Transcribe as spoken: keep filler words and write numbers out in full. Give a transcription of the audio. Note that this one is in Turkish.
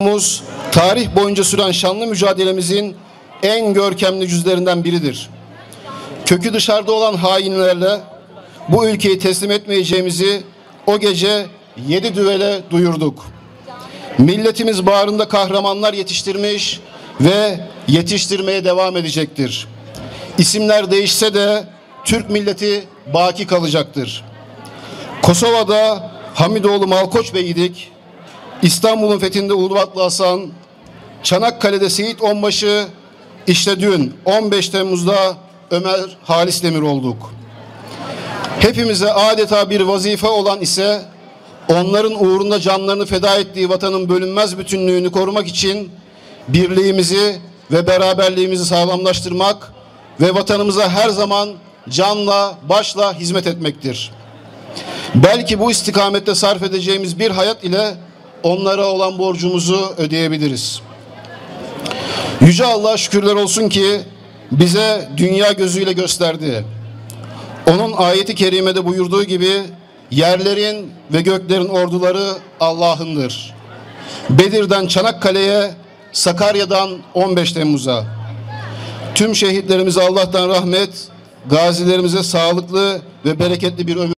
Tarih boyunca süren şanlı mücadelemizin en görkemli yüzlerinden biridir. Kökü dışarıda olan hainlerle bu ülkeyi teslim etmeyeceğimizi o gece yedi düvele duyurduk. Milletimiz bağrında kahramanlar yetiştirmiş ve yetiştirmeye devam edecektir. İsimler değişse de Türk milleti baki kalacaktır. Kosova'da Hamidoğlu Malkoç Bey'iydik. İstanbul'un fethinde Ulubatlı Hasan, Çanakkale'de Seyit Onbaşı, işte dün on beş Temmuz'da Ömer Halis Demir olduk. Hepimize adeta bir vazife olan ise onların uğrunda canlarını feda ettiği vatanın bölünmez bütünlüğünü korumak için birliğimizi ve beraberliğimizi sağlamlaştırmak ve vatanımıza her zaman canla başla hizmet etmektir. Belki bu istikamette sarf edeceğimiz bir hayat ile onlara olan borcumuzu ödeyebiliriz. Yüce Allah'a şükürler olsun ki bize dünya gözüyle gösterdi. Onun ayeti kerimede buyurduğu gibi yerlerin ve göklerin orduları Allah'ındır. Bedir'den Çanakkale'ye, Sakarya'dan on beş Temmuz'a. Tüm şehitlerimize Allah'tan rahmet, gazilerimize sağlıklı ve bereketli bir ömür